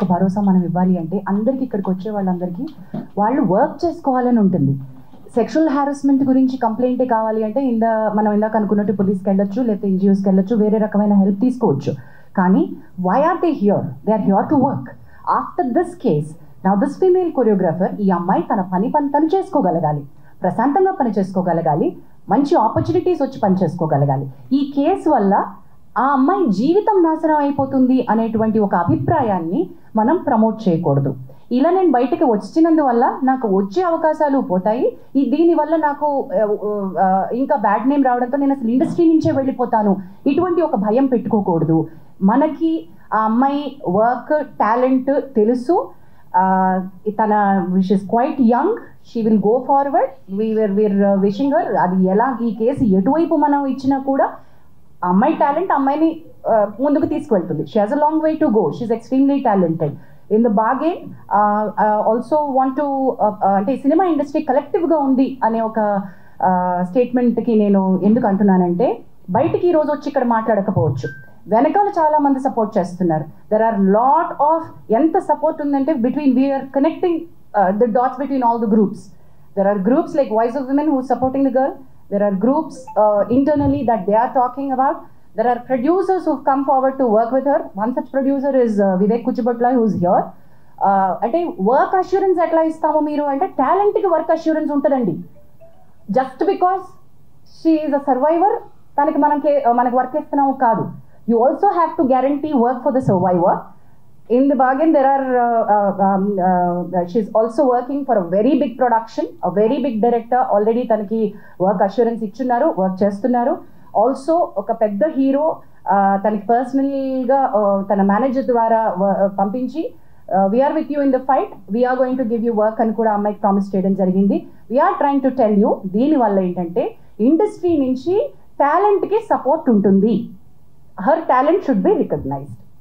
ఒక భరోసా మనం ఇవ్వాలి అంటే అందరికీ ఇక్కడికి వచ్చే వాళ్ళందరికీ వాళ్ళు వర్క్ చేసుకోవాలని ఉంటుంది. సెక్షువల్ హారాస్మెంట్ గురించి కంప్లైంటే కావాలి అంటే మనం ఇందాక అనుకున్నట్టు పోలీస్కి వెళ్ళొచ్చు, లేకపోతే ఎన్జిఓస్కి వెళ్ళొచ్చు, వేరే రకమైన హెల్ప్ తీసుకోవచ్చు. కానీ why are they here? They are here to work. After this case now this female choreographer, ఈ అమ్మాయి తన పని చేసుకోగలగాలి, ప్రశాంతంగా పని చేసుకోగలగాలి, మంచి ఆపర్చునిటీస్ వచ్చి పని చేసుకోగలగాలి. ఈ కేసు వల్ల ఆ అమ్మాయి జీవితం నాశనం అయిపోతుంది అనేటువంటి ఒక అభిప్రాయాన్ని మనం ప్రమోట్ చేయకూడదు. ఇలా నేను బయటకు వచ్చినందువల్ల నాకు వచ్చే అవకాశాలు పోతాయి, దీనివల్ల నాకు ఇంకా బ్యాడ్ నేమ్ రావడంతో నేను అసలు ఇండస్ట్రీ నుంచే వెళ్ళిపోతాను, ఇటువంటి ఒక భయం పెట్టుకోకూడదు. మనకి ఆ అమ్మాయి వర్క్ టాలెంట్ తెలుసు, తన wish is quite young, she will go forward, we are wishing her. అది ఎలా ఈ కేసు ఎటువైపు మనం ఇచ్చినా కూడా అమ్మాయి టాలెంట్ అమ్మాయిని ముందుకు తీసుకువెళ్తుంది. She has a long way to go, she is extremely talented. In the begin also want to అంటే సినిమా ఇండస్ట్రీ కలెక్టివ్గా ఉంది అనే ఒక స్టేట్మెంట్కి నేను ఎందుకు అంటున్నానంటే, బయటికి ఈరోజు వచ్చి ఇక్కడ మాట్లాడకపోవచ్చు, వెనకాల చాలా మంది సపోర్ట్ చేస్తున్నారు. దెర్ ఆర్ లాట్ ఆఫ్, ఎంత సపోర్ట్ ఉందంటే we are connecting the dots between all the groups. There are groups like voice of women who supporting the girl. There are groups internally that they are talking about. There are producers who've come forward to work with her. One such producer is Vivek Kuchibutla, who's here. Ante work assurance etla istamo meeru ante talent ki work assurance untadandi. Just because she is a survivor taniki manaku work istunnamo kaadu. You also have to guarantee work for the survivor. In the bargain, there are she's also working for a very big production, a very big director. Already tanaki work assurance ichunnaru, work chestunnaru. Also oka pedda hero tanaki personally ga tana manager dwara pampinchi we are with you in the fight, we are going to give you work ani kuda ammai promise cheyadam jarigindi. We are trying to tell you, deeni valla entante industry nunchi talent ki support untundi. Her talent should be recognized.